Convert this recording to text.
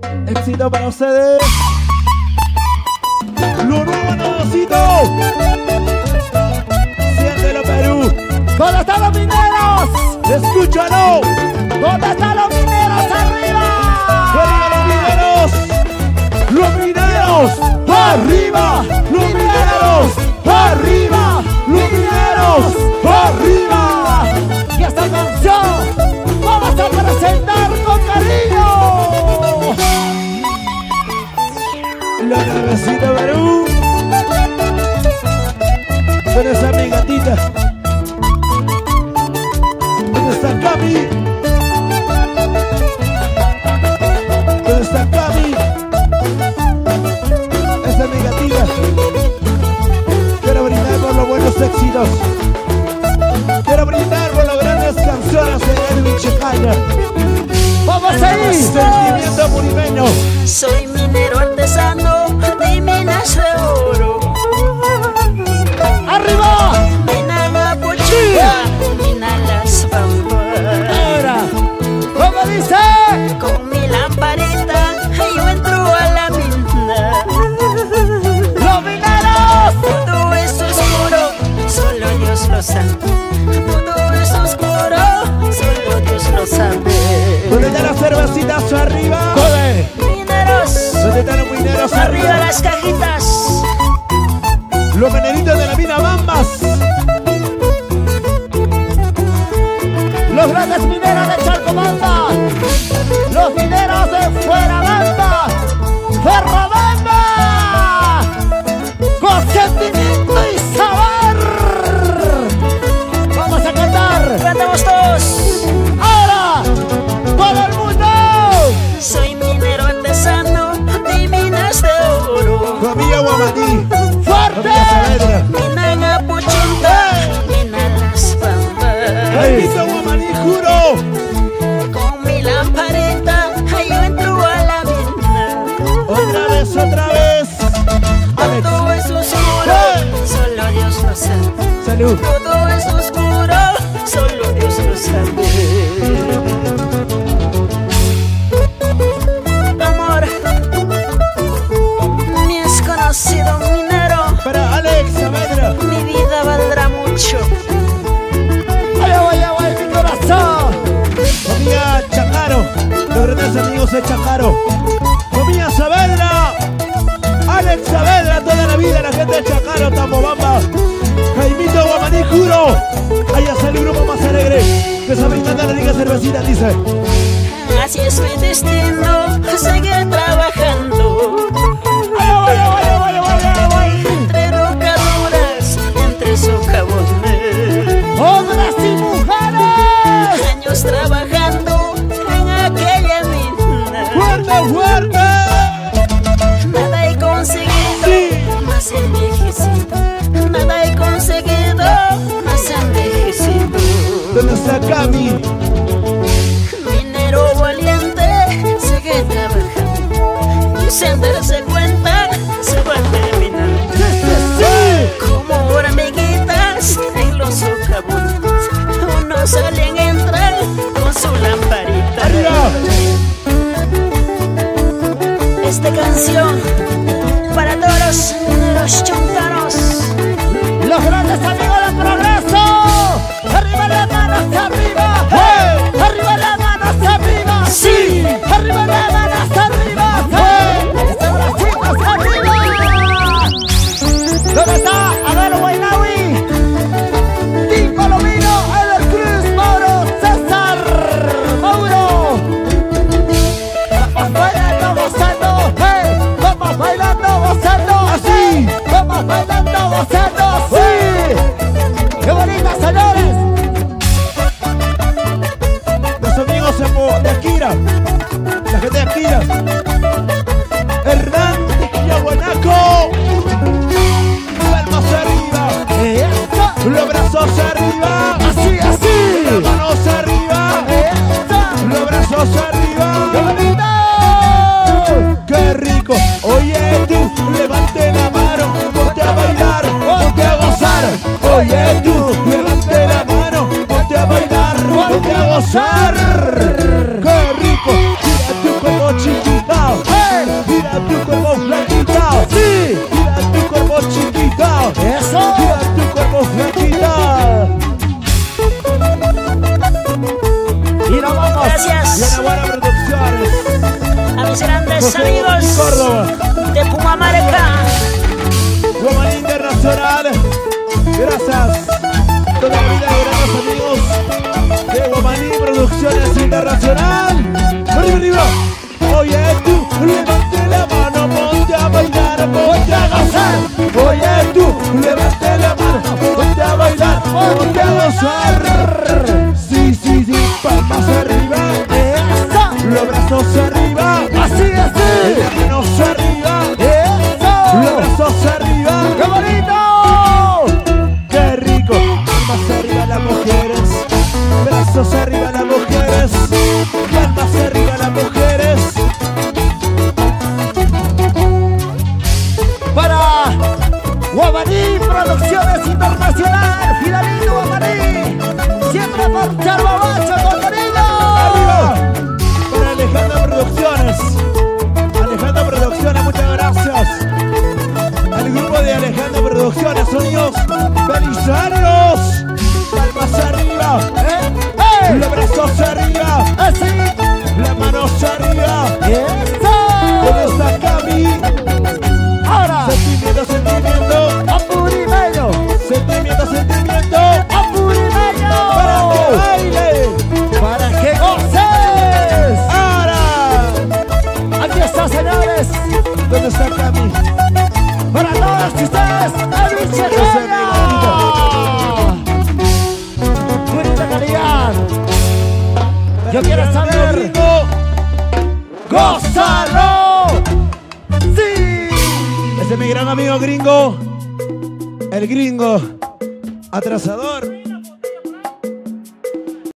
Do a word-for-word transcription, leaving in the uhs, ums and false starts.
Éxito para ustedes. Lo nuevo nuevocito. Siéntelo, Perú. ¿Dónde están los mineros? Escúchalo. ¿Dónde están los mineros? ¡Arriba! ¡Arriba los mineros! ¡Los mineros! ¡Arriba! ¡Los mineros! ¡Arriba! ¡Los mineros! ¡Arriba! Y esta canción vamos a presentar con cariño. La nuevecita Perú. ¿Dónde está mi gatita? ¿Dónde está Cami? ¿Dónde está Cami? Esa es mi gatita. Quiero brindar por los buenos éxitos. Quiero brindar por las grandes canciones de Edwin Checaña. ¡Vamos a ir! Sentimiento murimeño. Soy minero artesano de minas de oro. ¡Arriba! Mina la pochilla, mina las bambas. Ahora, ¿cómo dice? Con mi lamparita yo entro a la mina. ¡Los mineros! Todo es oscuro, solo Dios lo sabe. Todo es oscuro, solo Dios lo sabe. ¿Dónde están las cervecitas arriba? ¡Joder! Mineros, ¿Dónde están los mineros arriba arriba? las cajitas. Los mineritos de la mina Bambas. Los grandes mineros de Chalcobamba, los mineros de Fuerabamba, Ferrobamba, con sentimiento y sabor. Vamos a cantar. Cantamos todos. Ahora, todo el mundo. Soy minero artesano de minas de oro. Familia Guamaní. Fuerte. Familia Saavedra. Mina en Apuchinta, mina las bambas. Familia Guamaní, juro. Con mi lamparita yo entro a la mina. Otra vez, otra vez. Alex. Todo es oscuro, solo Dios lo sabe. Salud. Todo es oscuro, solo Dios lo sabe. Amor, mi desconocido minero, Para Alex Saavedra. mi vida valdrá mucho. Ay, ay, ay, mi corazón. Familia Chacaro. Los grandes amigos de Chacaro. Familia Saavedra. Alex Saavedra, toda la vida, la gente de Chacaro, Tambobamba. Jaimito Guamaní, juro. Ahí está el grupo más alegre. Que sabe brindar la rica cervecita, dice. Así es mi destino, seguir trabajando. Ay, ay, ay, ay, ay, ay, ay. Entre rocaduras, entre socavones. Hombres y mujeres. Años trabajando en aquella mina. ¡Fuerte, fuerte! Nada he conseguido, Sí. más envejecido. Nada he conseguido, más envejecido. ¿Dónde está Cami? Minero valiente, sigue trabajando. Y sin darse cuenta, se va terminando. ¡Sí! Como hormiguitas en los socavones. Unos salen, entran con su lamparita. ¡Arriba! Esta canción para todos los chuntanos. Los grandes amigos del progreso. Arriba las manos, arriba. ¡Hey! Arriba las manos, arriba. ¡Sí! Arriba las manos, arriba. ¡Hey! Bracitos arriba. ¿Dónde está Adelo Guaynawi? Tico Lomino, Eder Cruz, Mauro, César, Mauro. Vamos bailando, gozando. ¡Hey! Vamos bailando, gozando. Así. Vamos bailando, gozando. ¡Sí! ¡Qué bonitas, señores! Los amigos de Akira. La gente de Akira. Hernán de Yaguanaco. Palmas arriba. ¡Eso! Los brazos arriba. ¡Así, así! Las manos arriba. ¡Eso! Los brazos arriba. ¡Qué bonito! ¡Qué rico! Oye tú, levante la mano, ponte a bailar, ponte a gozar. Oye tú, levante la mano, ponte a bailar, ponte a gozar. ¡Qué rico! Tira tu como chiquita, gracias Buena Producciones. a mis grandes José amigos Córdoba. de Pumamarca. Guamaní Internacional. Gracias. Toda la vida de grandes amigos de Guamaní Producciones Internacional. Arriba, arriba. Oye tú, levante la mano, ponte a bailar, ponte a gozar. Oye tú, levante la mano, ponte a bailar, ponte a gozar. Sí, sí, sí, palmas arriba, Eso, los brazos arriba, así, así. las manos arriba, Eso. los brazos arriba. ¡Qué bonito! ¡Qué rico! Palmas arriba las mujeres, brazos arriba las mujeres, palmas arriba las mujeres. Para Guamaní Producciones Internacional, Fidelito Guamaní, siempre por Charbabacho con cariño. ¡Arriba! Para Alejandra Producciones. Alejandra Producciones, muchas gracias. Al grupo de Alejandra Producciones, sonidos Felizarios. Palmas arriba, ¡Eh! ¡Eh! los brazos arriba, ¡Así! las manos arriba. ¡Eso! ¿Dónde está Cami? Ahora, Sentimiento, sentimiento, Apurimeño, sentimiento, sentimiento. Apurimeño, Para que baile. para que goces. Ahora, Aquí está, señores, ¿dónde está Cami? para todos ustedes, Edwin Chequeña. Bonita calidad. Yo quiero saber, Gringo. ¡gózalo! ¡Sí! Ese es mi gran amigo gringo. El gringo. Atrasador.